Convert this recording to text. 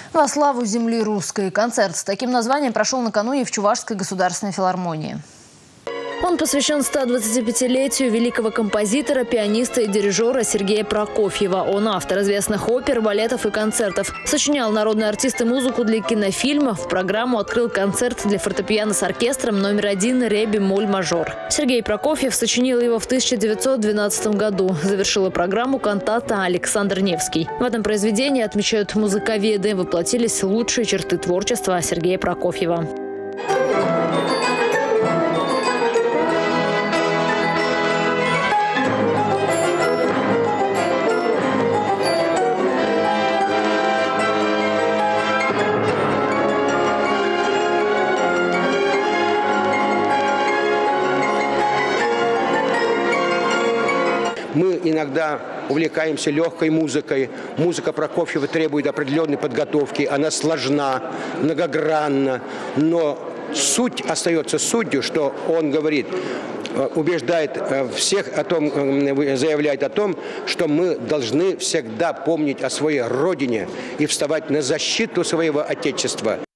Во славу земли русской. Концерт с таким названием прошел накануне в Чувашской государственной филармонии. Он посвящен 125-летию великого композитора, пианиста и дирижера Сергея Прокофьева. Он автор известных опер, балетов и концертов. Сочинял народные артисты музыку для кинофильмов. В программу открыл концерт для фортепиано с оркестром номер 1 ре бемоль мажор. Сергей Прокофьев сочинил его в 1912 году. Завершила программу кантата Александр Невский. В этом произведении, отмечают музыковеды, воплотились лучшие черты творчества Сергея Прокофьева. Мы иногда увлекаемся легкой музыкой. Музыка Прокофьева требует определенной подготовки. Она сложна, многогранна. Но суть остается сутью, что он говорит, убеждает всех о том, заявляет о том, что мы должны всегда помнить о своей родине и вставать на защиту своего Отечества.